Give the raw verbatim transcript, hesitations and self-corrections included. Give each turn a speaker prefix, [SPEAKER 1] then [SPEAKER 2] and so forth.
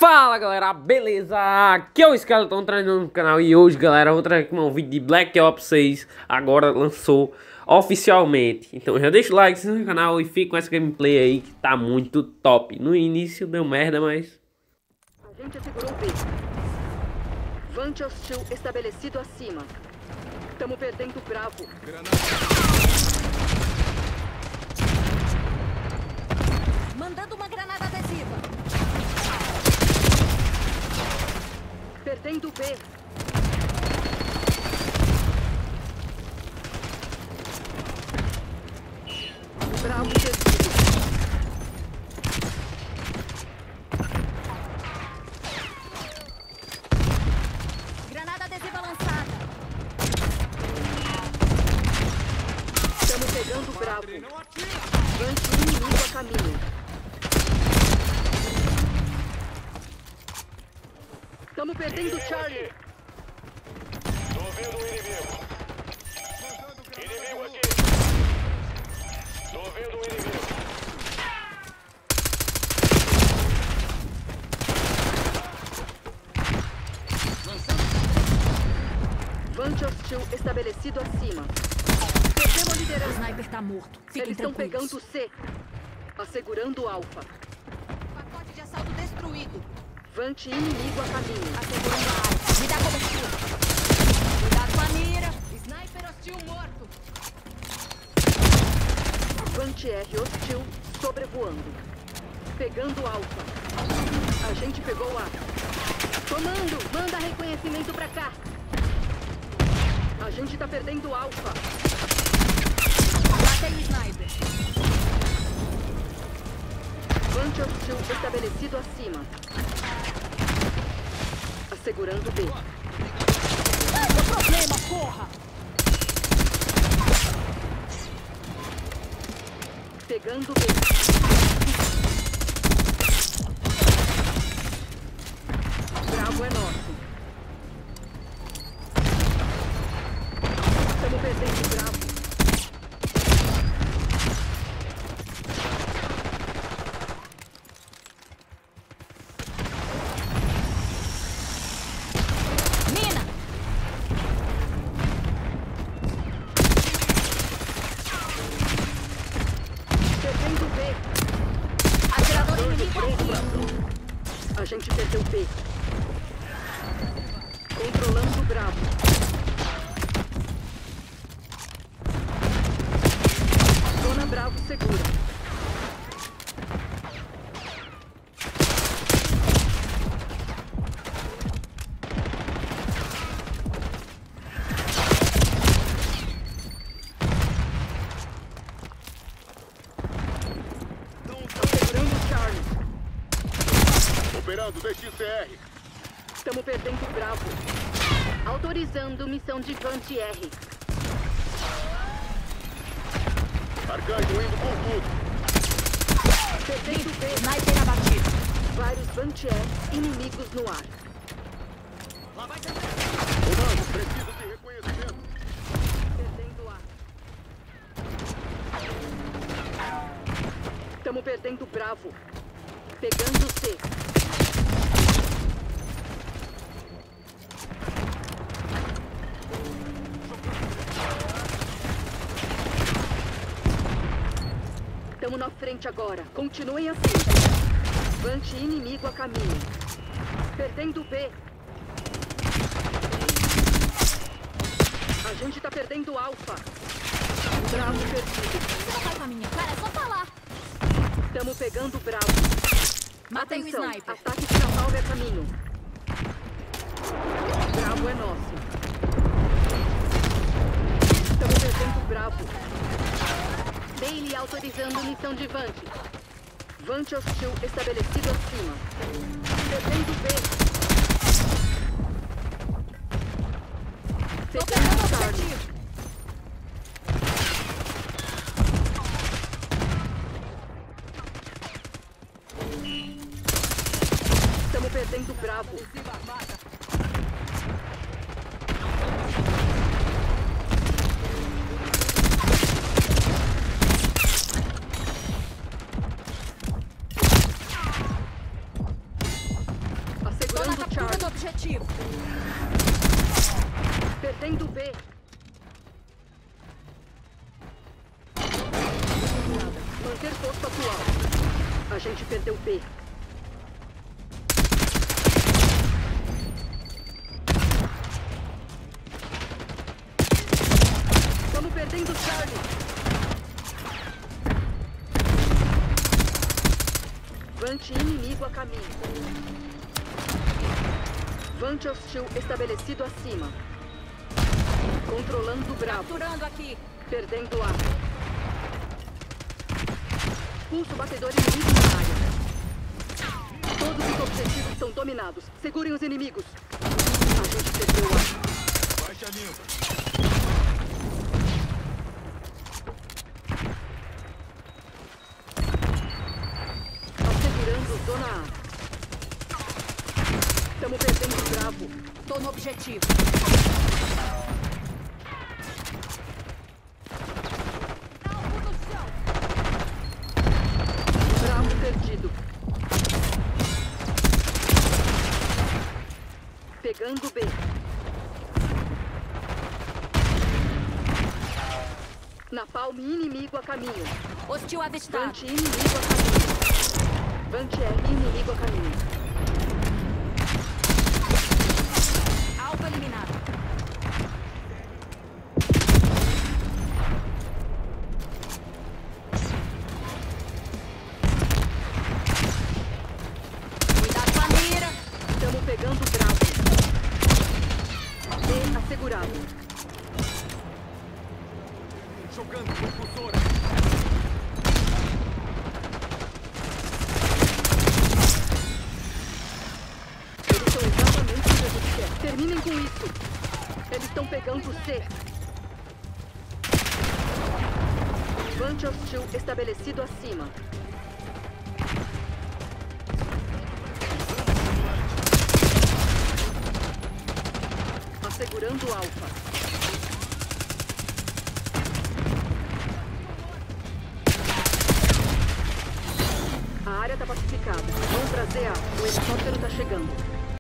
[SPEAKER 1] Fala galera, beleza? Aqui é o Skeleton trazendo no canal e hoje galera, eu vou trazer aqui um vídeo de Black Ops seis. Agora lançou oficialmente. Então já deixa o like, se inscreve no canal e fica com essa gameplay aí que tá muito top. No início deu merda, mas...
[SPEAKER 2] A gente assegurou o B. Vante hostil estabelecido acima. Estamos perdendo o Bravo.
[SPEAKER 3] Mandando uma granada adesiva.
[SPEAKER 2] Perdendo o B. Bravo perdido.
[SPEAKER 3] Granada adesiva lançada.
[SPEAKER 2] Estamos pegando o Bravo. Vante inimigo a caminho. Estamos perdendo o Charlie.
[SPEAKER 4] Tô vendo o inimigo. Inimigo aqui. Tô vendo o inimigo.
[SPEAKER 2] Vante hostil estabelecido acima. Perdemos a
[SPEAKER 3] O
[SPEAKER 2] liderança.
[SPEAKER 3] sniper tá morto. Fiquem
[SPEAKER 2] Eles estão
[SPEAKER 3] tranquilos.
[SPEAKER 2] pegando o C. Assegurando o Alfa.
[SPEAKER 3] Pacote de assalto destruído.
[SPEAKER 2] Vante inimigo a caminho.
[SPEAKER 3] Assegurando a área. Me dá cobertura. Cuidado com a mira. Sniper hostil morto.
[SPEAKER 2] Vante R hostil sobrevoando. Pegando o Alfa. A gente pegou o A. Comando, manda reconhecimento pra cá. A gente tá perdendo o Alfa.
[SPEAKER 3] Lá tem o sniper.
[SPEAKER 2] Vante hostil estabelecido acima. Assegurando B.
[SPEAKER 3] Ai, meu problema, porra!
[SPEAKER 2] Pegando B. Bravo é nosso. Estamos perdendo o Bravo.
[SPEAKER 3] Mina!
[SPEAKER 2] Perdendo B.
[SPEAKER 3] Atirador inimigo aqui.
[SPEAKER 2] A gente perdeu B. Controlando o Bravo. Zona Bravo segura. Segurando o Charlie.
[SPEAKER 4] Operando D X C R.
[SPEAKER 2] Estamos perdendo o Bravo. Autorizando missão de Vante R.
[SPEAKER 4] Arcanjo indo com tudo.
[SPEAKER 2] Perdendo B.
[SPEAKER 3] Sniper abatido.
[SPEAKER 2] Vários Vante R inimigos no ar.
[SPEAKER 4] Comando, preciso de reconhecimento.
[SPEAKER 2] Perdendo A. Estamos perdendo o Bravo. Pegando o C. Estamos na frente agora. Continuem assim. Vante inimigo a caminho. Perdendo o B. A gente tá perdendo o Alfa. Bravo perdido.
[SPEAKER 3] Não vai com a minha cara, é só falar.
[SPEAKER 2] Estamos pegando o Bravo.
[SPEAKER 3] Matei o
[SPEAKER 2] Atenção,
[SPEAKER 3] sniper.
[SPEAKER 2] ataque de Napalm a caminho. Bravo é nosso. Estamos perdendo o Bravo. Bailey autorizando missão de Vante. Vante hostil estabelecido acima. Perdendo B.
[SPEAKER 3] Tô
[SPEAKER 2] Pegando
[SPEAKER 3] pegando o
[SPEAKER 2] Charlie.
[SPEAKER 3] objetivo.
[SPEAKER 2] Estamos perdendo o Bravo.
[SPEAKER 3] Captura
[SPEAKER 2] Charlie.
[SPEAKER 3] do objetivo.
[SPEAKER 2] Perdendo o B. Manter posto atual. A gente perdeu B. Estamos perdendo Charlie. Vante inimigo a caminho. Vante hostil estabelecido acima. Controlando o Bravo.
[SPEAKER 3] Capturando aqui.
[SPEAKER 2] Perdendo A. Pulso batedor inimigo na área. Todos os objetivos estão dominados. Segurem os inimigos. A gente perdeu A.
[SPEAKER 4] Baixa limpa.
[SPEAKER 2] Assegurando zona A. Estamos perdendo o Bravo.
[SPEAKER 3] Tô no objetivo. Alvo no chão.
[SPEAKER 2] Bravo perdido. Pegando B. Napalm inimigo a caminho.
[SPEAKER 3] Hostil avistado.
[SPEAKER 2] Vante inimigo a caminho. Vante R inimigo a caminho.
[SPEAKER 3] Alvo eliminado. Cuidado com a mira.
[SPEAKER 2] Estamos pegando o Bravo. B assegurado.
[SPEAKER 4] Jogando propulsora.
[SPEAKER 2] Eles são exatamente o que a gente quer. Terminem com isso. Eles estão pegando o C. Vante hostil estabelecido acima. Assegurando o Alfa. A área está pacificada. Vamos trazer A. O helicóptero está chegando.